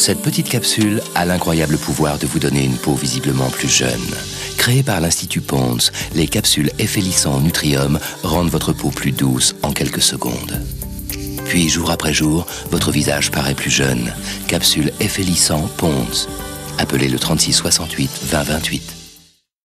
Cette petite capsule a l'incroyable pouvoir de vous donner une peau visiblement plus jeune. Créée par l'Institut Pond's, les capsules Effélissant Nutrium rendent votre peau plus douce en quelques secondes. Puis, jour après jour, votre visage paraît plus jeune. Capsule Effélissant Pond's. Appelez le 36 68 20 28.